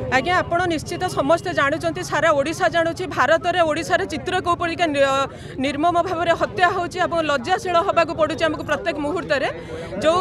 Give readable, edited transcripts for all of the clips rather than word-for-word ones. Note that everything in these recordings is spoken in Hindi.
आज्ञा आपण निश्चित समस्ते जानुचंती सारा ओडिशा जानुची भारत रे ओडिशा रे चित्र को परिका निर्मम भाव में हत्या होची एवं लज्जाशील होबा को पडुची हमको प्रत्येक मुहूर्त रे जो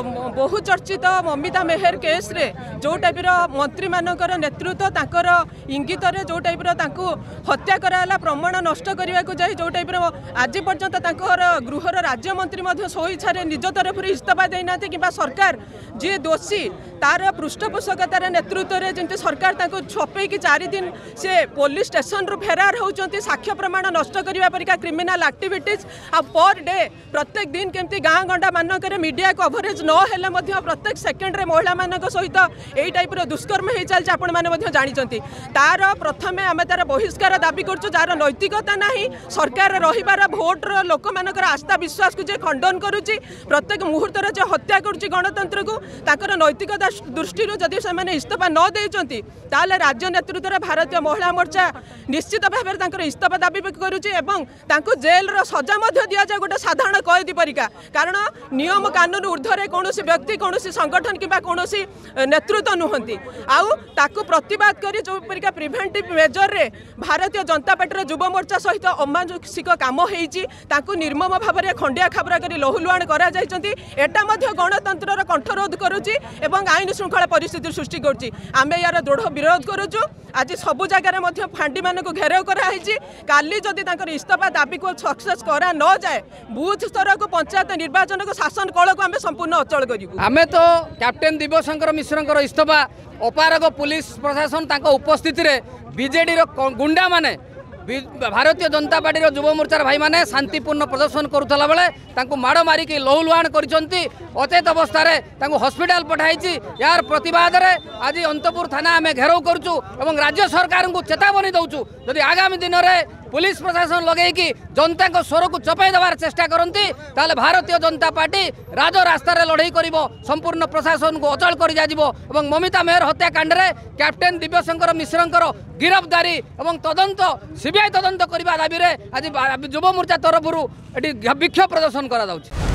बहु चर्चित ममिता मेहर केस रे जो टाइप रो मंत्री मानकर नेतृत्व ताकर इंगित रे जो टाइप रो तांको हत्या कराला प्रमाण नष्ट करने को जाए जो टाइप आज पर्यंत गृहर राज्य मंत्री स्वेच्छा निज तरफ इस्तीफा देना कि सरकार जी दोषी तार पृष्ठपोषकतार नेतृत्व में जमी सरकार छपेकी 4 दिन से पुलिस स्टेशन रु फेरार होती साक्ष्य प्रमाण नष्ट करने परिका क्रिमिनाल एक्टिविटीज आ पर डे प्रत्येक दिन केमती गाँ गंडा मानक मीडिया कवरेज नहेले प्रत्येक सेकेंड रे महिला मान सहित यही टाइप दुष्कर्म हो चलती आपण मैंने जानते तार प्रथमे आम तार बहिष्कार दाबी करूँ जार नैतिकता ना सरकार रहीबार भोट्र लोक मानकर आस्था विश्वास को खंडन करुच्ची प्रत्येक मुहूर्त जो हत्या करुच्ची गणतंत्र को ताकर नैतिकता दृष्टि जदि से इस्तीफा न देती ताले राज्य नेतृत्व में भारतीय महिला मोर्चा निश्चित भाव में इस्तीफा दाबी करुच्ची जेल सजा दि जाए गोटे साधारण कैदी परिका कारण नियम कानून ऊर्ध्वे कौन व्यक्ति कौन संगठन कि कौन नेतृत्व नुहति आउ ताकू प्रतिवाद कर जो परिका प्रिभेंटिव मेजर रे भारतीय जनता पार्टी युव मोर्चा सहित अमानुषिक काम होती निर्मम भाव में खंडिया खाबरा कर लहुलुहाण करा एटा गणतंत्र कंठरोध करुच्ची आईन श्रृंखला परिस्थिति सृष्टि करुच्ची आम यार दृढ़ विरोध करुचु आज सबु जगह फांडी मान को घेराव कराई काली जदि इस्तीफा दाबी को सक्सेस करा न जाए बूथ स्तर को पंचायत निर्वाचन को शासन कल को आम संपूर्ण अचल करूँ आम तो कैप्टेन दिव्यशंकर मिश्र इस्तीफा अपारग पुलिस प्रशासन उपस्थित बीजेडी गुंडा माने भारतीय जनता पार्टी युव मोर्चार भाई माने शांतिपूर्ण प्रदर्शन करुला बेले माड़ मारिक लहुलुहाण करचेत अवस्था हॉस्पिटल पठाई यार प्रतिवाद आज अंतपुर थाना आम घेराव करुचु एवं राज्य सरकार को चेतावनी दौचु जदि आगामी दिन में पुलिस प्रशासन लगेगी जनता को स्वर को चपाई देवार चेष्टा करती ताले भारतीय जनता पार्टी राज रास्तार लड़ाई कर संपूर्ण प्रशासन को अचल कर एवं ममिता मेहर हत्याकांड में कैप्टेन दिव्यशंकर मिश्रंकर गिरफ्तारी एवं तदंत सीबीआई तदंत करने दाबी आज युव मोर्चा तरफ विक्षोभ प्रदर्शन करा जाउछि।